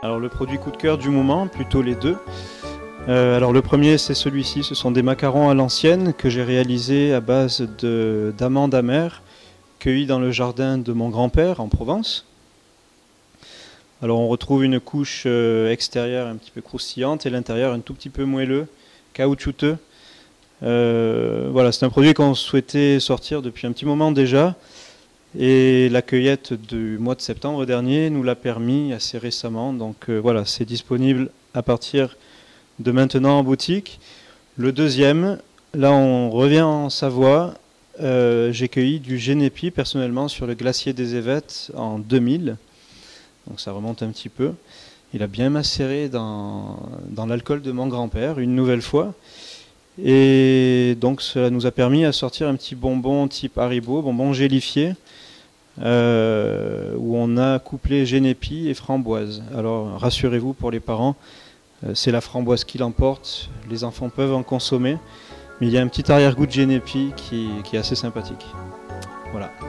Alors le produit coup de cœur du moment, plutôt les deux. Alors le premier c'est celui-ci, ce sont des macarons à l'ancienne que j'ai réalisés à base d'amandes amères cueillies dans le jardin de mon grand-père en Provence. Alors on retrouve une couche extérieure un petit peu croustillante et l'intérieur un tout petit peu moelleux, caoutchouteux. Voilà, c'est un produit qu'on souhaitait sortir depuis un petit moment déjà. Et la cueillette du mois de septembre dernier nous l'a permis assez récemment. Donc voilà, c'est disponible à partir de maintenant en boutique. Le deuxième, là on revient en Savoie. J'ai cueilli du génépi personnellement sur le glacier des Évêtes en 2000. Donc ça remonte un petit peu. Il a bien macéré dans l'alcool de mon grand-père une nouvelle fois. Et donc cela nous a permis à sortir un petit bonbon type Haribo, bonbon gélifié. Où on a couplé génépi et framboise. Alors rassurez-vous pour les parents, c'est la framboise qui l'emporte, les enfants peuvent en consommer, mais il y a un petit arrière-goût de génépi qui est assez sympathique. Voilà.